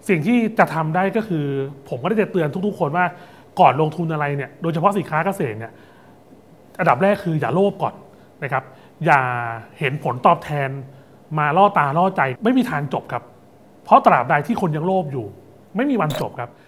สิ่งที่จะทำได้ก็คือผมก็ได้จะเตือนทุกๆคนว่าก่อนลงทุนอะไรเนี่ยโดยเฉพาะสินค้าเกษตรเนี่ยอันดับแรกคืออย่าโลภก่อนนะครับอย่าเห็นผลตอบแทนมาล่อตาล่อใจไม่มีทางจบครับเพราะตราบใดที่คนยังโลภอยู่ไม่มีวันจบครับ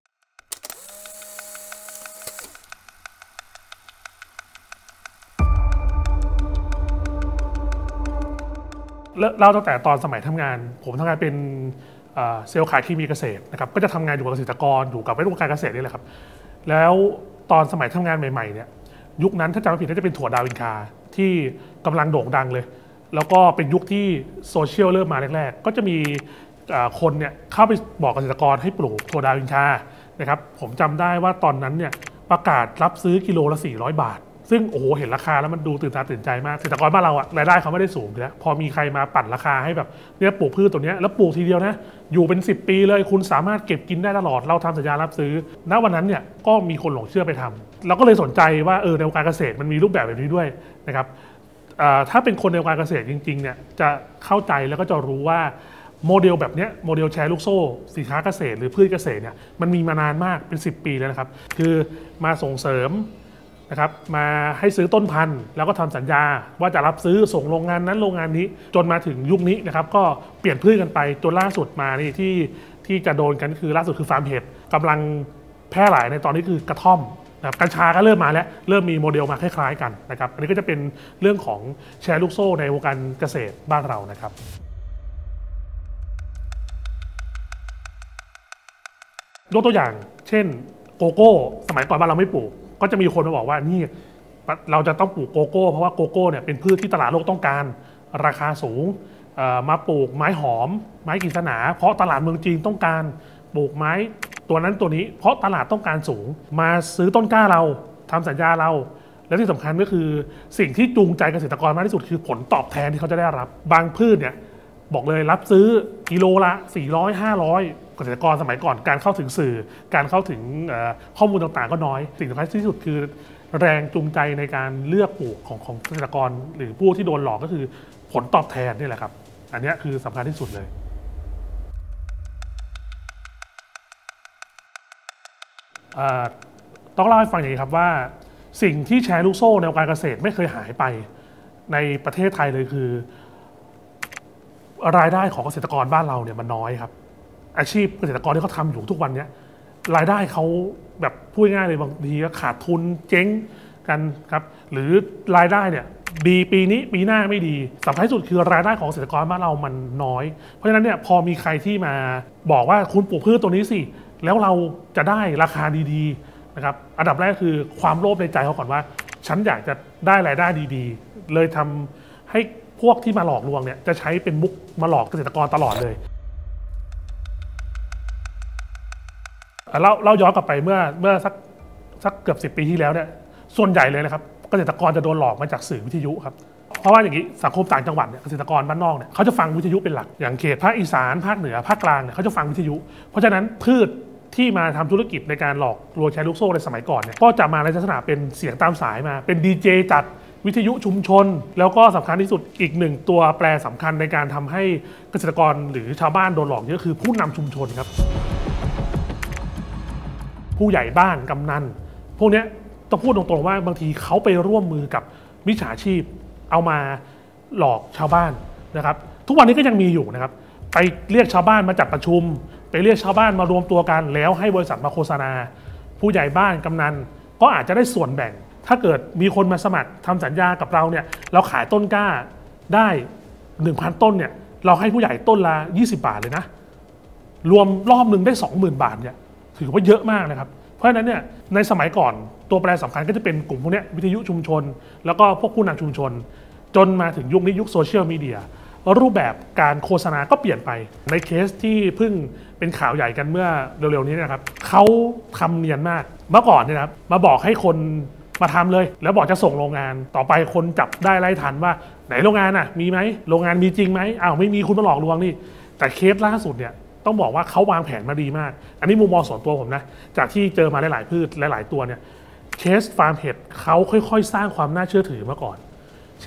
เราตั้งแต่ตอนสมัยทำงานผมทำงานเป็นเซลล์ขายเคมีเกษตรนะครับก็จะทำงานอยู่กับเกษตรกรอยู่กับวงการเกษตรนี่แหละครับแล้วตอนสมัยทำงานใหม่ๆเนี่ยยุคนั้นถ้าจำไม่ผิดน่าจะเป็นถั่วดาวอินคาที่กำลังโด่งดังเลยแล้วก็เป็นยุคที่โซเชียลเริ่มมาแรกๆก็จะมีคนเนี่ยเข้าไปบอกเกษตรกรให้ปลูกถั่วดาวอินคานะครับผมจำได้ว่าตอนนั้นเนี่ยประกาศรับซื้อกิโลละ400 บาทซึ่งโอ้โหเห็นราคาแล้วมันดูตื่นตาตื่นใจมากเกษตรกรบ้านเราอะรายได้เขาไม่ได้สูงนะพอมีใครมาปั่นราคาให้แบบเนี่ยปลูกพืชตัวนี้แล้วปลูกทีเดียวนะอยู่เป็น10 ปีเลยคุณสามารถเก็บกินได้ตลอดเราทำสัญญารับซื้อณวันนั้นเนี่ยก็มีคนหลงเชื่อไปทำเราก็เลยสนใจว่าในวงการเกษตรมันมีรูปแบบนี้ด้วยนะครับถ้าเป็นคนในวงการเกษตรจริงๆเนี่ยจะเข้าใจแล้วก็จะรู้ว่าโมเดลแบบนี้โมเดลแชร์ลูกโซ่สินค้าเกษตรหรือพืชเกษตรเนี่ยมันมีมานานมากเป็น10 ปีแล้วนะครับคือมาส่งเสริมนะครับมาให้ซื้อต้นพันธุ์แล้วก็ทำสัญญาว่าจะรับซื้อส่งโรงงานนั้นโรงงานนี้จนมาถึงยุคนี้นะครับก็เปลี่ยนพืชกันไปจนล่าสุดมานี่ที่จะโดนกันคือล่าสุดคือฟาร์มเห็ดกำลังแพร่หลายในตอนนี้คือกระท่อมนะครับกัญชาก็เริ่มมาแล้วเริ่มมีโมเดลมาคล้ายๆกันนะครับอันนี้ก็จะเป็นเรื่องของแชร์ลูกโซ่ในวงการเกษตรบ้านเรานะครับยกตัวอย่างเช่นโกโก้สมัยก่อนบ้านเราไม่ปลูกก็จะมีคนมาบอกว่านี่เราจะต้องปลูกโกโก้เพราะว่าโกโก้เนี่ยเป็นพืชที่ตลาดโลกต้องการราคาสูงมาปลูกไม้หอมไม้กฤษณาเพราะตลาดเมืองจีนต้องการปลูกไม้ตัวนั้นตัวนี้เพราะตลาดต้องการสูงมาซื้อต้นกล้าเราทำสัญญาเราและที่สำคัญก็คือสิ่งที่จูงใจเกษตรกรมากที่สุดคือผลตอบแทนที่เขาจะได้รับบางพืชเนี่ยบอกเลยรับซื้อกิโลละ400-500เกษตรกรสมัยก่อนการเข้าถึงสื่อการเข้าถึงข้อมูลต่างๆก็น้อยสิ่งสำคัญที่สุดคือแรงจูงใจในการเลือกปลูกของเกษตรกรหรือผู้ที่โดนหลอกก็คือผลตอบแทนนี่แหละครับอันนี้คือสำคัญที่สุดเลยต้องเล่าให้ฟังอย่างนี้ครับว่าสิ่งที่แชร์ลูกโซ่ในวงการเกษตรไม่เคยหายไปในประเทศไทยเลยคือรายได้ของเกษตรกรบ้านเราเนี่ยมันน้อยครับอาชีพเกษตรกรที่เขาทำอยู่ทุกวันนี้รายได้เขาแบบพูดง่ายเลยบางทีก็ขาดทุนเจ๊งกันครับหรือรายได้เนี่ยดีปีนี้ปีหน้าไม่ดีสำคัญที่สุดคือรายได้ของเกษตรกรบ้านเรามันน้อยเพราะฉะนั้นเนี่ยพอมีใครที่มาบอกว่าคุณปลูกพืชตัวนี้สิแล้วเราจะได้ราคาดีๆนะครับอันดับแรกคือความโลภในใจเขาก่อนว่าฉันอยากจะได้รายได้ดีๆเลยทำให้พวกที่มาหลอกลวงเนี่ยจะใช้เป็นมุกมาหลอกเกษตรกรตลอดเลยเล่าย้อนกลับไปเมื่อสักเกือบ10 ปีที่แล้วเนี่ยส่วนใหญ่เลยนะครับเกษตรกรจะโดนหลอกมาจากสื่อวิทยุครับเพราะว่าอย่างนี้สังคมต่างจังหวัดเนี่ยเกษตรกรบ้านนอกเนี่ยเขาจะฟังวิทยุเป็นหลักอย่างเขตภาคอีสานภาคเหนือภาคกลางเนี่ยเขาจะฟังวิทยุเพราะฉะนั้นพืชที่มาทำธุรกิจในการหลอกลวงแชร์ลูกโซ่ในสมัยก่อนเนี่ยก็จะมาในลักษณะเป็นเสียงตามสายมาเป็นดีเจจัดวิทยุชุมชนแล้วก็สำคัญที่สุดอีกหนึ่งตัวแปรสำคัญในการทำให้เกษตรกรหรือชาวบ้านโดนหลอกเยอะคือผู้นำชุมชนครับผู้ใหญ่บ้านกำนันพวกนี้ต้องพูดตรงๆว่าบางทีเขาไปร่วมมือกับมิจฉาชีพเอามาหลอกชาวบ้านนะครับทุกวันนี้ก็ยังมีอยู่นะครับไปเรียกชาวบ้านมาจัดประชุมไปเรียกชาวบ้านมารวมตัวกันแล้วให้บริษัทมาโฆษณาผู้ใหญ่บ้านกำนันก็อาจจะได้ส่วนแบ่งถ้าเกิดมีคนมาสมัครทำสัญญากับเราเนี่ยเราขายต้นกล้าได้ 1,000 ต้นเนี่ยเราให้ผู้ใหญ่ต้นละ20 บาทเลยนะรวมรอบนึงได้ 20,000 บาทเนี่ยถือว่าเยอะมากนะครับเพราะฉะนั้นเนี่ยในสมัยก่อนตัวแปรสำคัญก็จะเป็นกลุ่มพวกนี้วิทยุชุมชนแล้วก็พวกผู้นำชุมชนจนมาถึงยุคนี้ยุคโซเชียลมีเดียรูปแบบการโฆษณาก็เปลี่ยนไปในเคสที่เพิ่งเป็นข่าวใหญ่กันเมื่อเร็วๆนี้นะครับเขาทำเนียนมากเมื่อก่อนเนี่ยครับมาบอกให้คนมาทำเลยแล้วบอกจะส่งโรงงานต่อไปคนจับได้ไล่ทันว่าไหนโรงงานอ่ะมีไหมโรงงานมีจริงไหมอ้าวไม่มีคุณมาหลอกลวงนี่แต่เคสล่าสุดเนี่ยต้องบอกว่าเขาวางแผนมาดีมากอันนี้มุมมองส่วนตัวผมนะจากที่เจอมาหลายๆพืชหลายๆตัวเนี่ยเคสฟาร์มเห็ดเขาค่อยๆสร้างความน่าเชื่อถือมาก่อนเช่น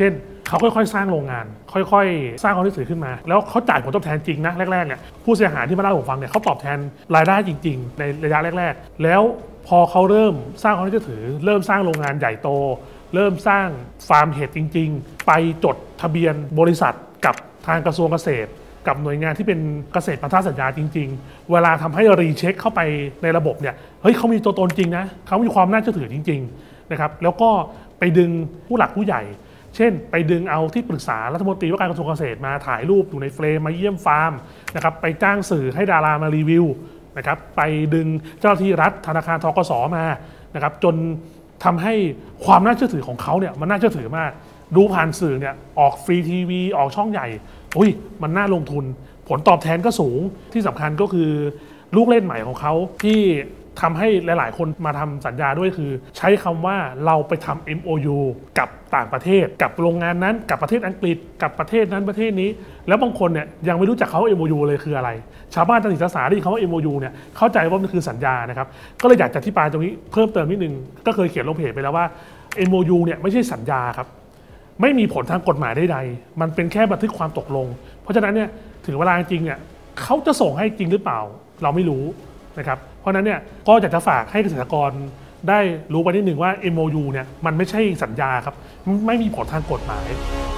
เขาค่อยๆสร้างโรงงานค่อยๆสร้างความน่าเชื่อถือขึ้นมาแล้วเขาจ่ายผลตอบแทนจริงนะแรกๆเนี่ยผู้เสียหายที่มาเล่าให้ผมฟังเนี่ยเขาตอบแทนรายได้จริงๆในระยะแรกๆแล้วพอเขาเริ่มสร้างความน่าเชื่อถือเริ่มสร้างโรงงานใหญ่โตเริ่มสร้างฟาร์มเห็ดจริงๆไปจดทะเบียนบริษัทกับทางกระทรวงเกษตรกับหน่วยงานที่เป็นเกษตรพันธสัญญาจริงๆเวลาทำให้รีเช็คเข้าไปในระบบเนี่ยเฮ้ยเขามีตัวตนจริงนะเขามีความน่าเชื่อถือจริงๆนะครับแล้วก็ไปดึงผู้หลักผู้ใหญ่เช่นไปดึงเอาที่ปรึกษารัฐมนตรีว่าการกระทรวงเกษตรมาถ่ายรูปอยู่ในเฟรมมาเยี่ยมฟาร์มนะครับไปจ้างสื่อให้ดารามารีวิวนะครับไปดึงเจ้าหน้าที่รัฐธนาคารธกสมานะครับจนทำให้ความน่าเชื่อถือของเขาเนี่ยมันน่าเชื่อถือมากดูผ่านสื่อเนี่ยออกฟรีทีวีออกช่องใหญ่อุ้ยมันน่าลงทุนผลตอบแทนก็สูงที่สำคัญก็คือลูกเล่นใหม่ของเขาที่ทำให้หลายๆคนมาทำสัญญาด้วยคือใช้คำว่าเราไปทำ MOU กับต่างประเทศกับโรงงานนั้นกับประเทศอังกฤษกับประเทศนั้นประเทศนี้แล้วบางคนเนี่ยยังไม่รู้จักเขา MOU เลยคืออะไรชาวบ้านตัดสินศึกษาได้ยินคำว่า MOU เนี่ยเข้าใจว่ามันคือสัญญานะครับก็เลยอยากจะอธิบายตรงนี้เพิ่มเติมนิดนึงก็เคยเขียนลงเพจไปแล้วว่า MOU เนี่ยไม่ใช่สัญญาครับไม่มีผลทางกฎหมายใดๆมันเป็นแค่บันทึกความตกลงเพราะฉะนั้นเนี่ยถึงเวลาจริงเนี่ยเขาจะส่งให้จริงหรือเปล่าเราไม่รู้นะครับเพราะนั้นเนี่ยก็อยากจะฝากให้เกษตรกรได้รู้ไปนิดหนึ่งว่า MOU เนี่ยมันไม่ใช่สัญญาครับไม่มีผลทางกฎหมาย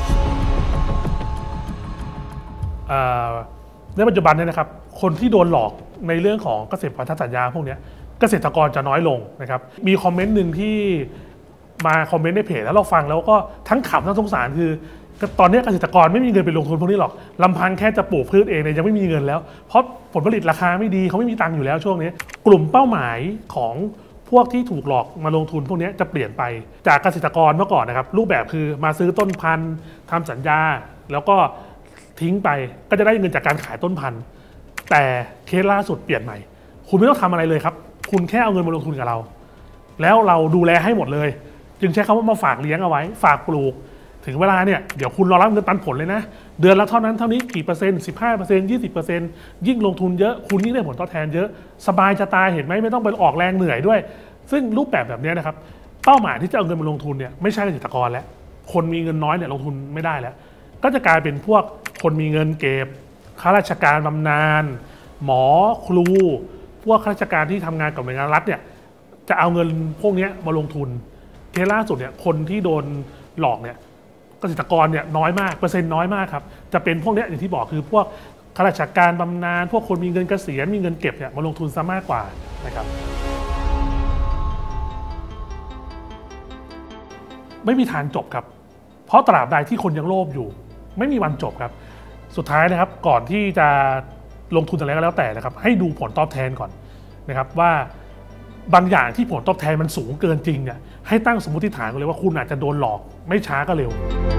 ในปัจจุบันเนี่ยนะครับคนที่โดนหลอกในเรื่องของเกษตรพันธสัญญาพวกนี้เกษตรกรจะน้อยลงนะครับมีคอมเมนต์หนึ่งที่มาคอมเมนต์ในเพจแล้วเราฟังแล้วก็ทั้งขำทั้งสงสารคือตอนนี้เกษตรกรไม่มีเงินไปลงทุนพวกนี้หรอกลำพังแค่จะปลูกพืชเองเนี่ยยังไม่มีเงินแล้วเพราะผลผลิตราคาไม่ดีเขาไม่มีตังค์อยู่แล้วช่วงนี้กลุ่มเป้าหมายของพวกที่ถูกหลอกมาลงทุนพวกนี้จะเปลี่ยนไปจากเกษตรกรเมื่อก่อนนะครับรูปแบบคือมาซื้อต้นพันธุ์ทำสัญญาแล้วก็ทิ้งไปก็จะได้เงินจากการขายต้นพันธุ์แต่เคสล่าสุดเปลี่ยนใหม่คุณไม่ต้องทำอะไรเลยครับคุณแค่เอาเงินมาลงทุนกับเราแล้วเราดูแลให้หมดเลยจึงใช้คำว่ามาฝากเลี้ยงเอาไว้ฝากปลูกถึงเวลาเนี่ยเดี๋ยวคุณรอรับเงินปันผลเลยนะเดือนละเท่านั้นเท่านี้กี่เปอร์เซ็นต์ 15% 20% ยิ่งลงทุนเยอะคุณยิ่งได้ผลตอบแทนเยอะสบายจะตายเห็นไหมไม่ต้องไปออกแรงเหนื่อยด้วยซึ่งรูปแบบนี้นะครับเป้าหมายที่จะเอาเงินมาลงทุนเนี่ยไม่ใช่เกษตรกรแล้วคนมีเงินน้อยเนี่ยลงทุนไม่ได้แล้วก็จะกลายเป็นพวกคนมีเงินเก็บข้าราชการบำนาญหมอครูพวกข้าราชการที่ทำงานกับหน่วยงานรัฐเนี่ยจะเอาเงินพวกนี้มาลงทุนเคสล่าสุดเนี่ยคนที่โดนหลอกเนี่ยเกษตรกรเนี่ยน้อยมากเปอร์เซ็นต์น้อยมากครับจะเป็นพวกนี้อย่างที่บอกคือพวกข้าราชการบำนาญพวกคนมีเงินเกษียณมีเงินเก็บเนี่ยมาลงทุนซะมากกว่านะครับไม่มีทางจบครับเพราะตราบใดที่คนยังโลภอยู่ไม่มีวันจบครับสุดท้ายนะครับก่อนที่จะลงทุนอะไรก็แล้วแต่นะครับให้ดูผลตอบแทนก่อนนะครับว่าบางอย่างที่ผลตอบแทนมันสูงเกินจริงเนี่ยให้ตั้งสมมติฐานกันเลยว่าคุณอาจจะโดนหลอกไม่ช้าก็เร็ว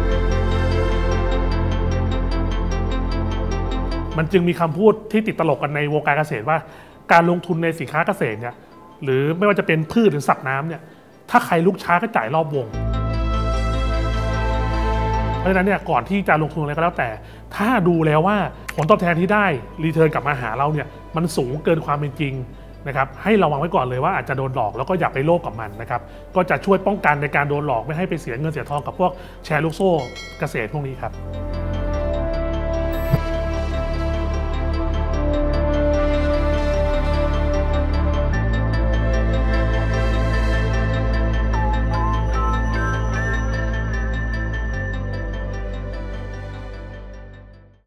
มันจึงมีคำพูดที่ติดตลกกันในวงการเกษตรว่าการลงทุนในสินค้าเกษตรเนี่ยหรือไม่ว่าจะเป็นพืชหรือสัตว์น้ำเนี่ยถ้าใครลุกช้าก็จ่ายรอบวงเพราะฉะนั้นเนี่ยก่อนที่จะลงทุนอะไรก็แล้วแต่ถ้าดูแล้วว่าผลตอบแทนที่ได้รีเทิร์นกลับมาหาเราเนี่ยมันสูงเกินความเป็นจริงนะครับให้ระวังไว้ก่อนเลยว่าอาจจะโดนหลอกแล้วก็อย่าไปโลภกับมันนะครับก็จะช่วยป้องกันในการโดนหลอกไม่ให้ไปเสียเงินเสียทองกับพวกแชร์ลูกโซ่เกษตรพวกนี้ครับ